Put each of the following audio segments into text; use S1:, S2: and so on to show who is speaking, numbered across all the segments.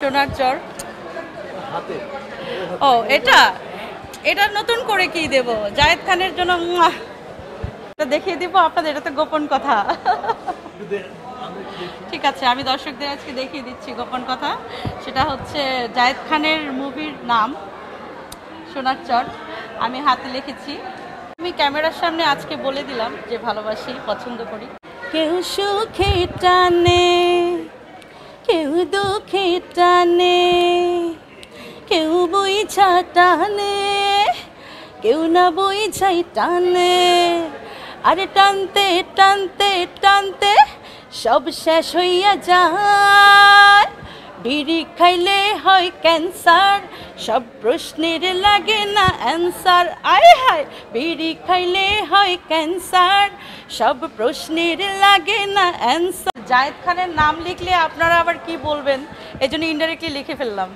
S1: সোনার চর। ও এটা এটা নতুন করে কি দেব জায়েদ খানের জন্য এটা দেখিয়ে দিব আপনাদের, এটা তো গোপন কথা। ঠিক আছে, আমি দর্শকদের আজকে দেখিয়ে দিচ্ছি গোপন কথা। সেটা হচ্ছে জায়েদ খানের মুভির নাম সোনার চর, আমি হাতে লিখেছি। আমি ক্যামেরার সামনে আজকে বলে দিলাম যে ভালোবাসি, পছন্দ করি। কেউ সুখে টানে, কেউ দুঃখে টানে, কেউ বইছা টানে, কেউ না বইছাই টানে। আরে টানতে টানতে টানতে সব শেষ হইয়া যায়। বিড়ি খাইলে হয় ক্যান্সার, সব প্রশ্নের লাগে না অ্যান্সার। আয় হায়, বিড়ি খাইলে হয় ক্যান্সার, সব প্রশ্নের লাগে না অ্যান্সার। জায়েদ খানের নাম লিখলে আপনারা আবার কি বলবেন, এজন্য ইনডাইরেক্টলি লিখে ফেললাম।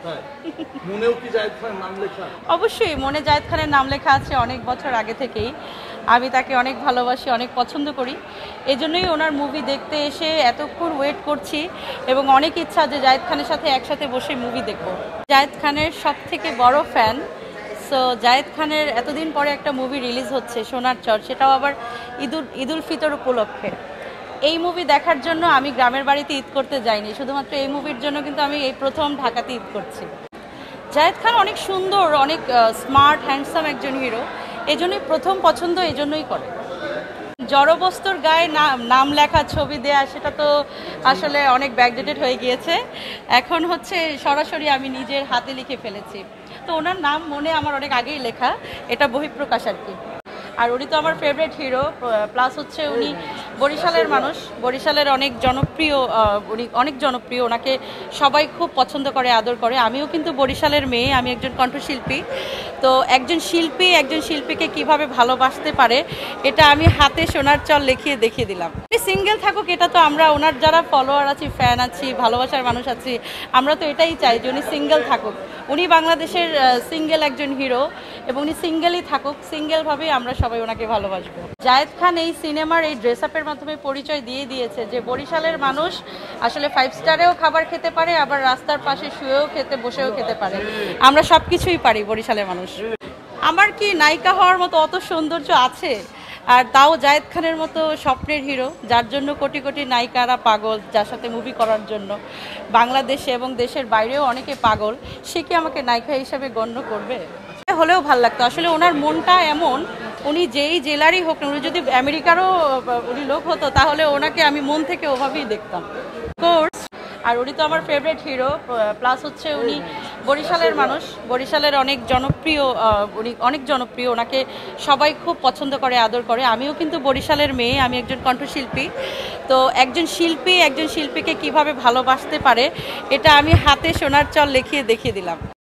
S2: মনেও কি জায়েদ খানের নাম লেখা?
S1: অবশ্যই মনে জায়েদ খানের নাম লেখা আছে অনেক বছর আগে থেকেই। আমি তাকে অনেক ভালোবাসি, অনেক পছন্দ করি। এজন্যই ওনার মুভি দেখতে এসে এতক্ষণ ওয়েট করছি এবং অনেক ইচ্ছা যে জায়েদ খানের সাথে একসাথে বসে মুভি দেখব। জায়েদ খানের সব থেকে বড় ফ্যান। সো জায়েদ খানের এতদিন পরে একটা মুভি রিলিজ হচ্ছে সোনার চর, সেটাও আবার ঈদুল ফিতর উপলক্ষে। এই মুভি দেখার জন্য আমি গ্রামের বাড়িতে ঈদ করতে যাইনি, শুধুমাত্র এই মুভির জন্য কিন্তু আমি এই প্রথম ঢাকাতে ঈদ করছি। জায়েদ খান অনেক সুন্দর, অনেক স্মার্ট, হ্যান্ডসাম একজন হিরো, এজন্যই প্রথম পছন্দ, এজন্যই করে। জড়বস্তুর গায়ে নাম লেখা, ছবি দেয়া, সেটা তো আসলে অনেক ব্যাকডেটেড হয়ে গিয়েছে। এখন হচ্ছে সরাসরি আমি নিজের হাতে লিখে ফেলেছি। তো ওনার নাম মনে আমার অনেক আগেই লেখা, এটা বহিঃপ্রকাশ আর কি। আর উনি তো আমার ফেভারিট হিরো, প্লাস হচ্ছে উনি বরিশালের মানুষ, বরিশালের অনেক জনপ্রিয়, উনি অনেক জনপ্রিয়, ওনাকে সবাই খুব পছন্দ করে, আদর করে। আমিও কিন্তু বরিশালের মেয়ে, আমি একজন কণ্ঠশিল্পী। তো একজন শিল্পীকে কিভাবে ভালোবাসতে পারে এটা আমি হাতে সোনার চর লিখিয়ে দেখিয়ে দিলাম। সিঙ্গেল থাকুক, এটা তো আমরা ওনার যারা ফলোয়ার আছি, ফ্যান আছি, ভালোবাসার মানুষ আছি, আমরা তো এটাই চাই যে উনি সিঙ্গেল থাকুক। উনি বাংলাদেশের সিঙ্গেল একজন হিরো এবং উনি সিঙ্গেলই থাকুক, সিঙ্গেলভাবেই আমরা সবাই ওনাকে ভালোবাসবো। জায়েদ খান এই সিনেমার এই ড্রেস আপের মাধ্যমে পরিচয় দিয়ে দিয়েছে যে বরিশালের মানুষ আসলে 5 স্টারেও খাবার খেতে পারে, আবার রাস্তার পাশে শুয়েও খেতে, বসেও খেতে পারে। আমরা সব কিছুই পারি বরিশালের মানুষ। আমার কি নায়িকা হওয়ার মতো অত সৌন্দর্য আছে? আর তাও জায়েদ খানের মতো স্বপ্নের হিরো, যার জন্য কোটি কোটি নায়িকারা পাগল, যার সাথে মুভি করার জন্য বাংলাদেশে এবং দেশের বাইরেও অনেকে পাগল, সে কি আমাকে নায়িকা হিসাবে গণ্য করবে? হলেও ভাল লাগতো। আসলে ওনার মনটা এমন, উনি যেই জেলারই হোক না, উনি যদি আমেরিকারও উনি লোক হতো, তাহলে ওনাকে আমি মন থেকে ওভাবেই দেখতাম। কোর্স, আর উনি তো আমার ফেভারিট হিরো, প্লাস হচ্ছে উনি বরিশালের মানুষ, বরিশালের অনেক জনপ্রিয়, উনি অনেক জনপ্রিয়, ওনাকে সবাই খুব পছন্দ করে, আদর করে। আমিও কিন্তু বরিশালের মেয়ে, আমি একজন কণ্ঠশিল্পী। তো একজন শিল্পীকে কিভাবে ভালোবাসতে পারে এটা আমি হাতে সোনার চর লিখিয়ে দেখিয়ে দিলাম।